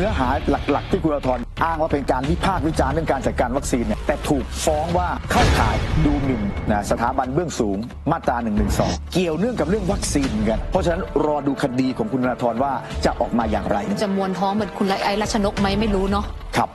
นื้อหาหลักๆที่คุณธนาธรอ้างว่าเป็นการวิพากษ์วิจารณ์เรื่องการจัดการวัคซีนเนี่ยแต่ถูกฟ้องว่าเข้าข่ายดูหมิ่นสถาบันเบื้องสูงมาตรา112เกี่ยวเนื่องกับเรื่องวัคซีนกันเพราะฉะนั้นรอดูคดีของคุณธนาธรว่าจะออกมาอย่างไรจะมวนท้องเหมือนคุณไอ้รัชนกไหมไม่รู้เนาะครับ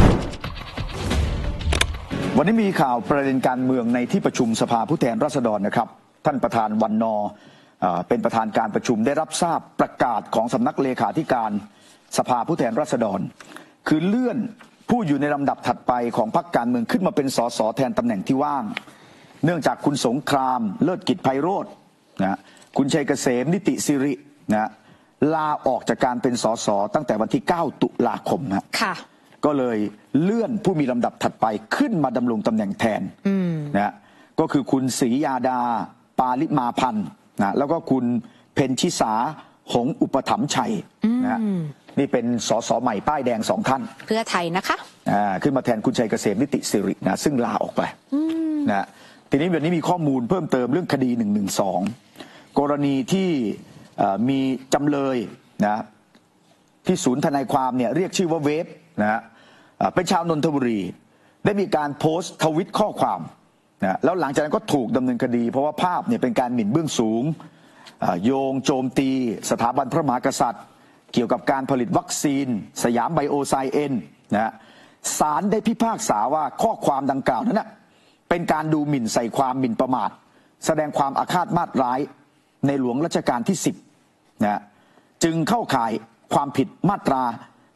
วันนี้มีข่าวประเด็นการเมืองในที่ประชุมสภาผู้แทนราษฎรนะครับท่านประธานวันนอเป็นประธานการประชุมได้รับทราบประกาศของสำนักเลขาธิการสภาผู้แทนราษฎรคือเลื่อนผู้อยู่ในลำดับถัดไปของพรรคการเมืองขึ้นมาเป็นสสแทนตำแหน่งที่ว่างเนื่องจากคุณสงครามเลิศกิจไพโรจน์นะคุณชัยเกษมนิติสิรินะลาออกจากการเป็นสสตั้งแต่วันที่9 ตุลาคมนะก็เลยเลื่อนผู้มีลำดับถัดไปขึ้นมาดำรงตำแหน่งแทนนะก็คือคุณศรียาดาปาลิมาพันธ์นะแล้วก็คุณเพ็ญชิสาหงอุปถัมภ์ชัยนะนี่เป็นสสใหม่ป้ายแดง2 ท่านเพื่อไทยนะคะขึ้นมาแทนคุณชัยเกษมนิติสิรินะซึ่งลาออกไปนะทีนี้วันนี้มีข้อมูลเพิ่มเติมเรื่องคดี112กรณีที่มีจำเลยนะที่ศูนย์ทนายความเนี่ยเรียกชื่อว่าเวฟนะเป็นชาวนนทบุรีได้มีการโพสต์ทวิตข้อความนะแล้วหลังจากนั้นก็ถูกดำเนินคดีเพราะว่าภาพเนี่ยเป็นการหมิ่นเบื้องสูงโยงโจมตีสถาบันพระมหากษัตริย์เกี่ยวกับการผลิตวัคซีนสยามไบโอไซเอ็นนะศาลได้พิพากษาว่าข้อความดังกล่าวนั้นนะเป็นการดูหมิ่นใส่ความหมิ่นประมาทแสดงความอาฆาตมาตร้ายในหลวงรัชกาลที่10นะจึงเข้าข่ายความผิดมาตรา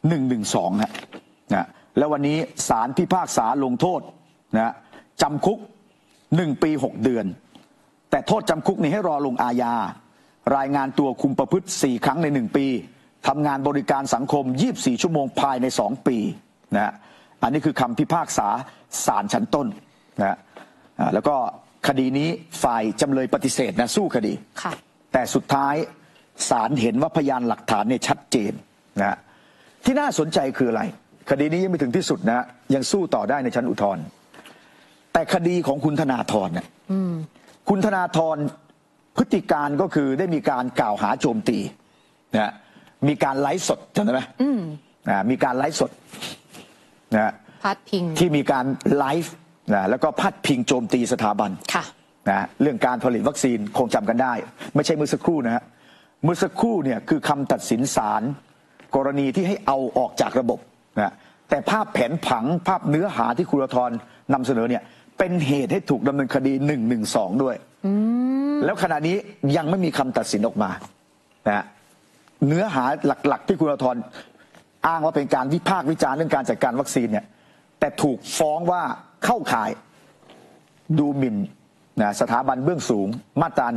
112นะแล้ววันนี้ศาลพิพากษาลงโทษนะจำคุก1 ปี 6 เดือนแต่โทษจำคุกนี้ให้รอลงอาญารายงานตัวคุมประพฤติ4 ครั้งใน1 ปีทำงานบริการสังคม24 ชั่วโมงภายใน2 ปีนะอันนี้คือคำพิพากษาศาลชั้นต้นนะแล้วก็คดีนี้ฝ่ายจำเลยปฏิเสธนะสู้คดีแต่สุดท้ายศาลเห็นว่าพยานหลักฐานเนี่ยชัดเจนนะที่น่าสนใจคืออะไรคดีนี้ยังไม่ถึงที่สุดนะยังสู้ต่อได้ในชั้นอุทธรณ์แต่คดีของคุณธนาธรเนี่ยคุณธนาธรพฤติการก็คือได้มีการกล่าวหาโจมตีนะมีการไลฟ์สดจำได้ไหมมีการไลฟ์สดนะพัดพิงที่มีการไลฟ์นะแล้วก็พัดพิงโจมตีสถาบันนะเรื่องการผลิตวัคซีนคงจำกันได้ไม่ใช่เมื่อสักครู่นะฮะเมื่อสักครู่เนี่ยคือคำตัดสินศาลกรณีที่ให้เอาออกจากระบบนะแต่ภาพแผนผังภาพเนื้อหาที่คุณธนาธรนำเสนอเนี่ยเป็นเหตุให้ถูกดำเนินคดี112ด้วยแล้วขณะนี้ยังไม่มีคำตัดสินออกมานะเนื้อหาหลักๆที่คุณธนาธรอ้างว่าเป็นการวิพากษ์วิจารณ์เรื่องการจัดการวัคซีนเนี่ยแต่ถูกฟ้องว่าเข้าข่ายดูหมิ่นนะสถาบันเบื้องสูงมาตรา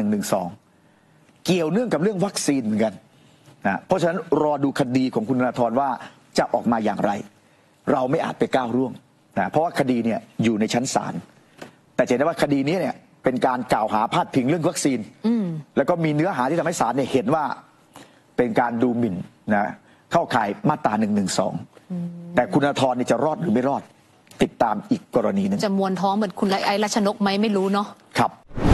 112เกี่ยวเนื่องกับเรื่องวัคซีนเหมือนกันนะเพราะฉะนั้นรอดูคดีของคุณธนาธรว่าจะออกมาอย่างไรเราไม่อาจไปก้าวร่วงนะเพราะว่าคดีเนี่ยอยู่ในชั้นศาลแต่เห็นได้ว่าคดีนี้เนี่ยเป็นการกล่าวหาพาดพิงเรื่องวัคซีนแล้วก็มีเนื้อหาที่ทำให้ศาลเนี่ยเห็นว่าเป็นการดูหมิ่นนะเข้าข่ายมาตรา112แต่คุณธนาธรเนี่ยจะรอดหรือไม่รอดติดตามอีกกรณีนึงจะมวนท้องเหมือนคุณไอ้รัชนกไหมไม่รู้เนาะครับ